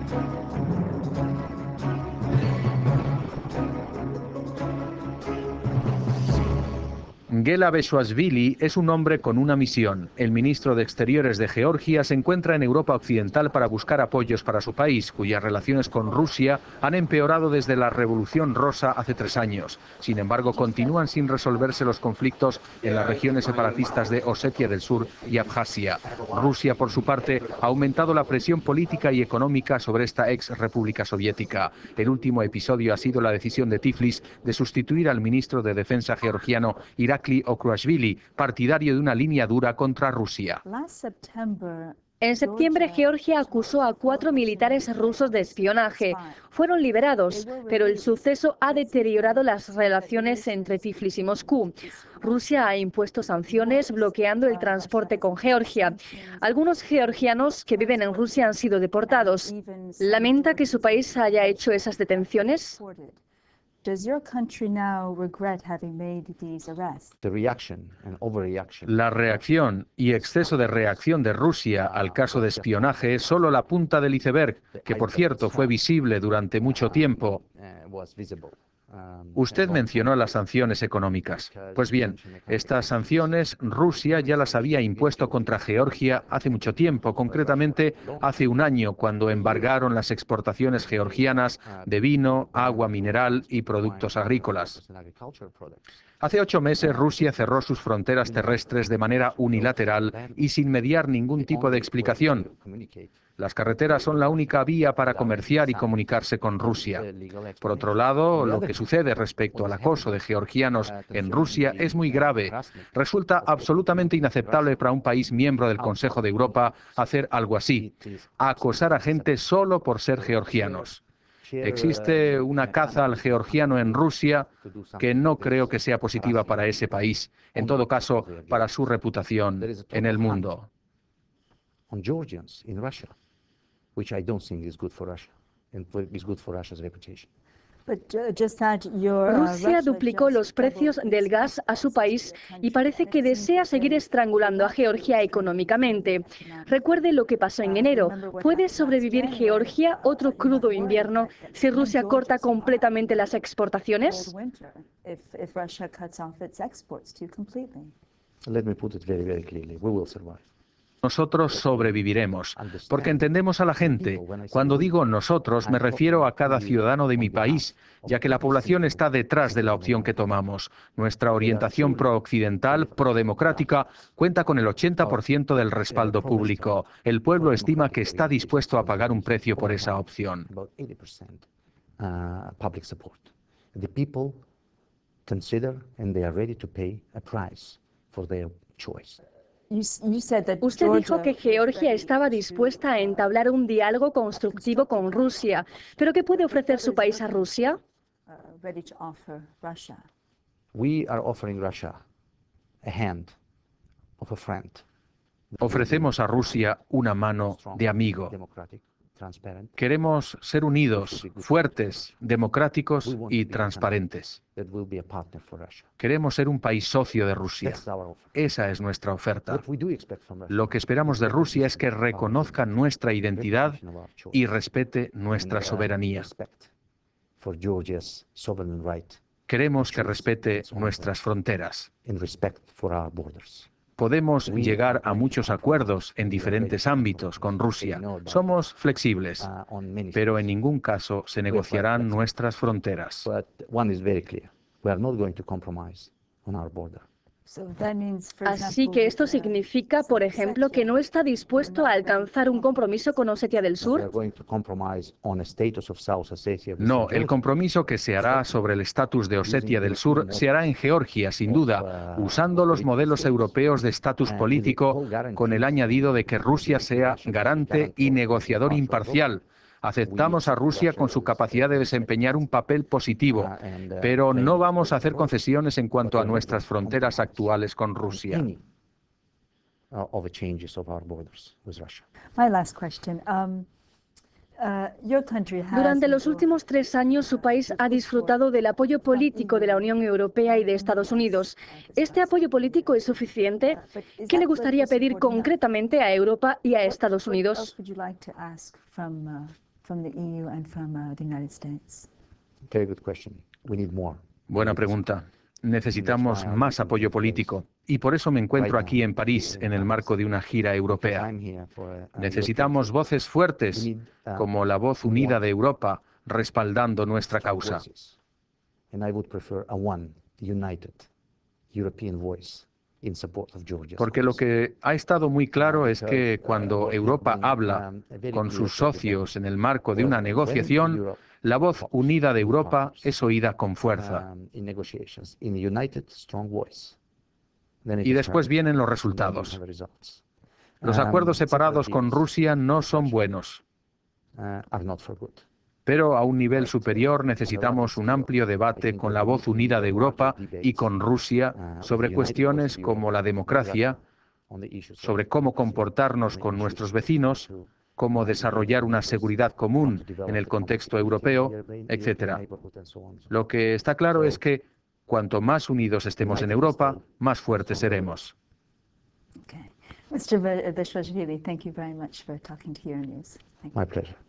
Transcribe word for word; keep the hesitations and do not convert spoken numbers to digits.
Gela Beshuashvili es un hombre con una misión. El ministro de Exteriores de Georgia se encuentra en Europa Occidental para buscar apoyos para su país, cuyas relaciones con Rusia han empeorado desde la Revolución Rosa hace tres años. Sin embargo, continúan sin resolverse los conflictos en las regiones separatistas de Osetia del Sur y Abjasia. Rusia, por su parte, ha aumentado la presión política y económica sobre esta ex república soviética. El último episodio ha sido la decisión de Tiflis de sustituir al ministro de Defensa georgiano Irakli Okruashvili, partidario de una línea dura contra Rusia. En septiembre, Georgia acusó a cuatro militares rusos de espionaje. Fueron liberados, pero el suceso ha deteriorado las relaciones entre Tiflis y Moscú. Rusia ha impuesto sanciones bloqueando el transporte con Georgia. Algunos georgianos que viven en Rusia han sido deportados. ¿Lamenta que su país haya hecho esas detenciones? La reacción y exceso de reacción de Rusia al caso de espionaje es solo la punta del iceberg, que por cierto fue visible durante mucho tiempo. Usted mencionó las sanciones económicas. Pues bien, estas sanciones Rusia ya las había impuesto contra Georgia hace mucho tiempo, concretamente hace un año, cuando embargaron las exportaciones georgianas de vino, agua mineral y productos agrícolas. Hace ocho meses Rusia cerró sus fronteras terrestres de manera unilateral y sin mediar ningún tipo de explicación. Las carreteras son la única vía para comerciar y comunicarse con Rusia. Por otro lado, lo que sucede respecto al acoso de georgianos en Rusia es muy grave. Resulta absolutamente inaceptable para un país miembro del Consejo de Europa hacer algo así, acosar a gente solo por ser georgianos. Existe una caza al georgiano en Rusia que no creo que sea positiva para ese país, en todo caso, para su reputación en el mundo. Rusia duplicó los precios del gas a su país y parece que desea seguir estrangulando a Georgia económicamente. Recuerde lo que pasó en enero. ¿Puede sobrevivir Georgia otro crudo invierno si Rusia corta completamente las exportaciones? Nosotros sobreviviremos, porque entendemos a la gente. Cuando digo nosotros, me refiero a cada ciudadano de mi país, ya que la población está detrás de la opción que tomamos. Nuestra orientación pro-occidental, pro-democrática, cuenta con el ochenta por ciento del respaldo público. El pueblo estima que está dispuesto a pagar un precio por esa opción. Usted dijo que Georgia estaba dispuesta a entablar un diálogo constructivo con Rusia, pero ¿qué puede ofrecer su país a Rusia? Ofrecemos a Rusia una mano de amigo. Queremos ser unidos, fuertes, democráticos y transparentes. Queremos ser un país socio de Rusia. Esa es nuestra oferta. Lo que esperamos de Rusia es que reconozca nuestra identidad y respete nuestra soberanía. Queremos que respete nuestras fronteras. Podemos llegar a muchos acuerdos en diferentes ámbitos con Rusia. Somos flexibles, pero en ningún caso se negociarán nuestras fronteras. Así que esto significa, por ejemplo, que no está dispuesto a alcanzar un compromiso con Osetia del Sur. No, el compromiso que se hará sobre el estatus de Osetia del Sur se hará en Georgia, sin duda, usando los modelos europeos de estatus político, con el añadido de que Rusia sea garante y negociador imparcial. Aceptamos a Rusia con su capacidad de desempeñar un papel positivo, pero no vamos a hacer concesiones en cuanto a nuestras fronteras actuales con Rusia. Durante los últimos tres años, su país ha disfrutado del apoyo político de la Unión Europea y de Estados Unidos. ¿Este apoyo político es suficiente? ¿Qué le gustaría pedir concretamente a Europa y a Estados Unidos? Buena pregunta. Necesitamos más apoyo político y por eso me encuentro aquí en París en el marco de una gira europea. Necesitamos voces fuertes como la voz unida de Europa respaldando nuestra causa. Porque lo que ha estado muy claro es que cuando Europa habla con sus socios en el marco de una negociación, la voz unida de Europa es oída con fuerza. Y después vienen los resultados. Los acuerdos separados con Rusia no son buenos. Pero a un nivel superior necesitamos un amplio debate con la voz unida de Europa y con Rusia sobre cuestiones como la democracia, sobre cómo comportarnos con nuestros vecinos, cómo desarrollar una seguridad común en el contexto europeo, etcétera. Lo que está claro es que cuanto más unidos estemos en Europa, más fuertes seremos. Okay. mister Vishwajivili, thank you very much for talking to Euronews. My pleasure.